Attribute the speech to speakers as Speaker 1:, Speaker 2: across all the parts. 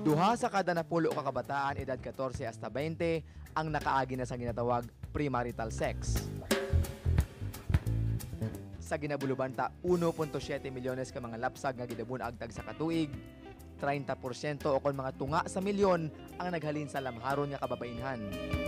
Speaker 1: Duha sa kada 10 ka kabataan edad 14 hasta 20 ang nakaagi na sa ginatawag premarital sex. Sa ginabulubanta, 1.7 milyones ka mga lapsag nga gidabunag tag sa katuig, 30% o kon mga tunga sa milyon ang naghalin sa lamharon nga kababainhan.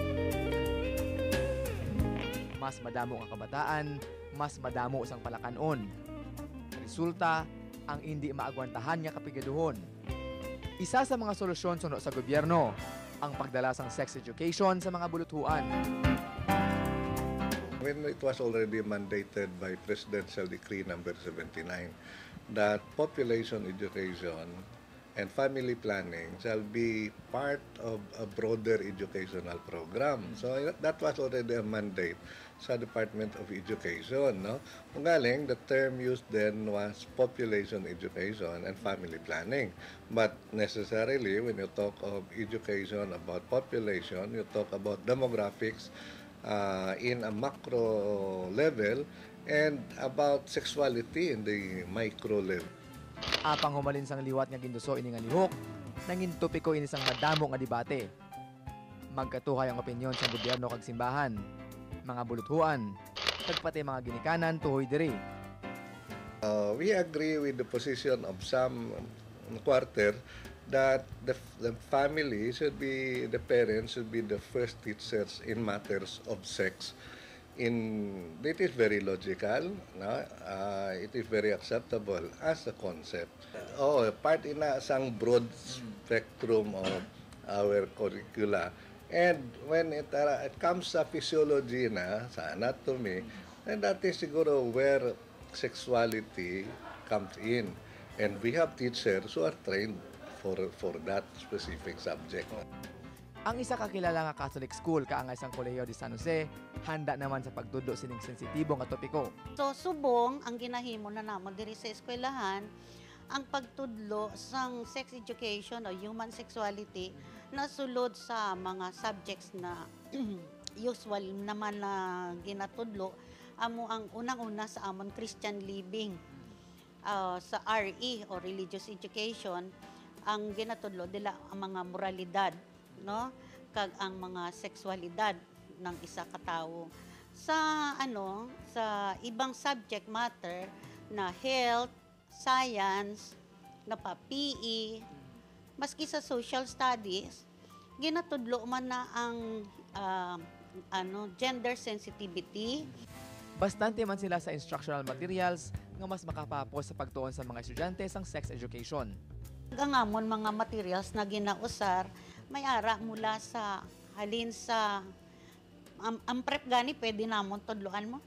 Speaker 1: Mas madamo nga kabataan, mas madamo usang palakanon. Resulta, ang hindi maagwantahan nga kapigaduhon. Isa sa mga solusyon suno sa gobyerno, ang pagdala sang sex education sa mga buluthuan.
Speaker 2: When it was already mandated by Presidential Decree number 79 that population education and family planning shall be part of a broader educational program. So that was already a mandate sa Department of Education. No? Kung galing, the term used then was population education and family planning. But necessarily, when you talk of education about population, you talk about demographics in a macro level and about sexuality in the micro level.
Speaker 1: Apang humalin sang liwat nga ginduso ini nga lihok, nangin topiko ini sang madamo nga debate. Magkatuhay ang opinyon sa gobyerno kag simbahan, mga buluthuan, kagpati mga ginikanan tuhoy diri.
Speaker 2: We agree with the position of some quarter that the family should be, the parents should be the first teachers in matters of sex. It is very logical, no? It is very acceptable as a concept. Part in sang broad spectrum of our curricula. And when it comes sa physiology na, sa anatomy, then that is siguro where sexuality comes in. And we have teachers who are trained for that specific subject.
Speaker 1: Ang isa ka kilala nga Catholic school kaangay sang Kolehiyo de San Jose, handa naman sa pagtudlo sining sensitibo nga topiko.
Speaker 3: So subong ang ginahimo na namo diri sa eskwelahan ang pagtudlo sang sex education o human sexuality na sulod sa mga subjects na usual naman na ginatudlo amo ang unang-una sa amon Christian living. Sa RE o religious education ang ginatudlo dila ang mga moralidad, no, kag ang mga sexualidad ng isa ka tawo. Sa sa ibang subject matter na health, science, na pa PE, maski sa social studies, ginatudlo man na ang gender sensitivity.
Speaker 1: Bastante man sila sa instructional materials nga mas makapapos sa pagtuon sa mga estudyante sang sex education.
Speaker 3: Gangamon mga materials na ginausar, may ara mula sa halin sa ang prep gani pwede namon tudloan mo.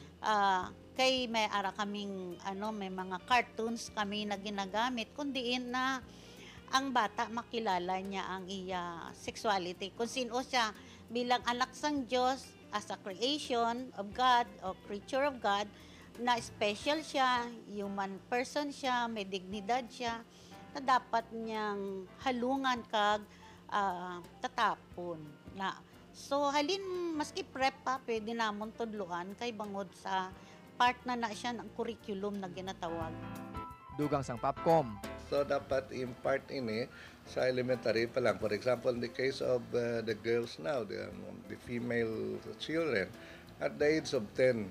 Speaker 3: Kay may ara kaming may mga cartoons kami na ginagamit kundiin na ang bata makilala niya ang iya sexuality kung sino siya bilang anak sang Diyos as a creation of God o creature of God na special siya, human person siya, may dignidad siya na dapat niyang halungan kag tatapon na. So halin maski prep pa pwede namon tudluan kay bangod sa part na siya ng curriculum na ginatawag.
Speaker 1: Dugang sang Popcom.
Speaker 2: So dapat impart ini sa elementary pa lang. For example, in the case of the girls now, the female children, at the age of 10,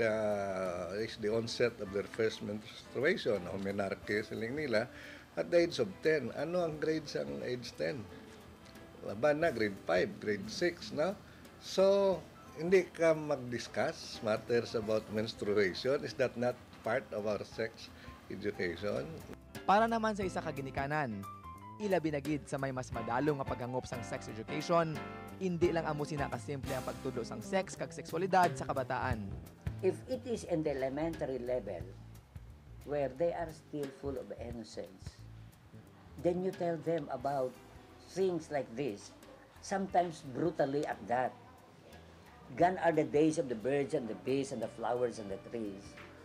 Speaker 2: is the onset of their first menstruation o menarche siling nila. At the age of 10, ano ang grades ang age 10? Laban na, grade 5, grade 6, no? So, hindi ka mag-discuss matters about menstruation. Is that not part of our sex education?
Speaker 1: Para naman sa isa ka ginikanan, ilabi na gid sa may mas madalo nga paghangop sang sex education, hindi lang amo sinakasimple ang pagtudlo sang sex kag sexualidad sa kabataan.
Speaker 4: If it is in the elementary level, where they are still full of innocence, then you tell them about things like this, sometimes brutally at that. Gone are the days of the birds and the bees and the flowers and the trees.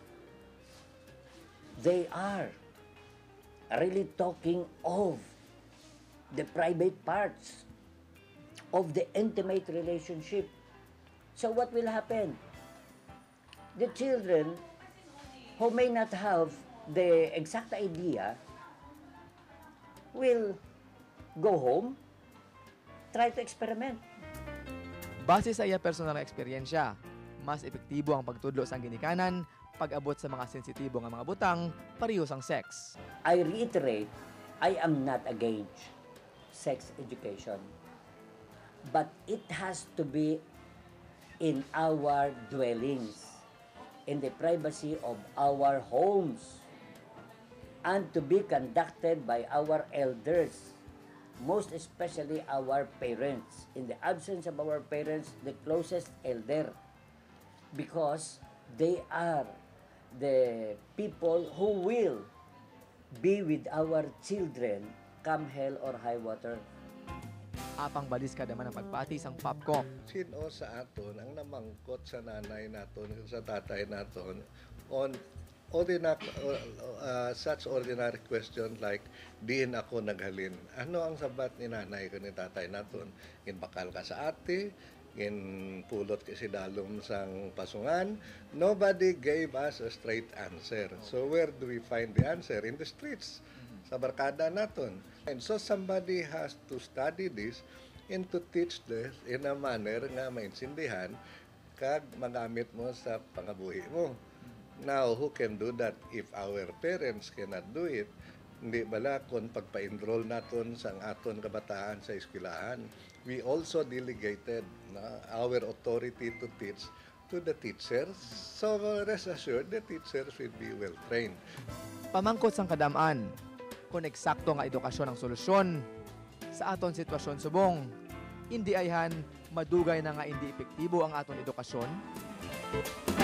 Speaker 4: They are really talking of the private parts of the intimate relationship. So what will happen? The children who may not have the exact idea will go home, try to experiment.
Speaker 1: Base sa iya personal na eksperyensya, mas epektibo ang pagtudlo sa ginikanan pag-abot sa mga sensitibo nga mga butang parehas ang sex.
Speaker 4: I reiterate, I am not against sex education. But it has to be in our dwellings, in the privacy of our homes, and to be conducted by our elders, most especially our parents. In the absence of our parents, the closest elder, because they are the people who will be with our children come hell or high water.
Speaker 1: Apang balis kada man ang pagpati sang POPCOM.
Speaker 2: Sino sa aton ang namangkot sa nanay naton, sa tatay naton on such ordinary question like, diin ako naghalin. Ano ang sabat ni nanay ko ni tatay naton? Ginbakal ka sa ate, ginpulot ka si dalom sang pasungan. Nobody gave us a straight answer. So where do we find the answer? In the streets, sa barkada naton. And so somebody has to study this and to teach this in a manner nga maintindihan kag magamit mo sa pangabuhi mo. Now, who can do that if our parents cannot do it? Hindi bala kung pagpa-enroll naton sa aton kabataan sa eskwelahan. We also delegated our authority to teach to the teachers. So rest assured, the teachers will be well trained.
Speaker 1: Pamangkot sang kadamaan, kung eksakto nga edukasyon ang solusyon sa aton sitwasyon subong, hindi ayhan madugay na nga hindi epektibo ang aton edukasyon.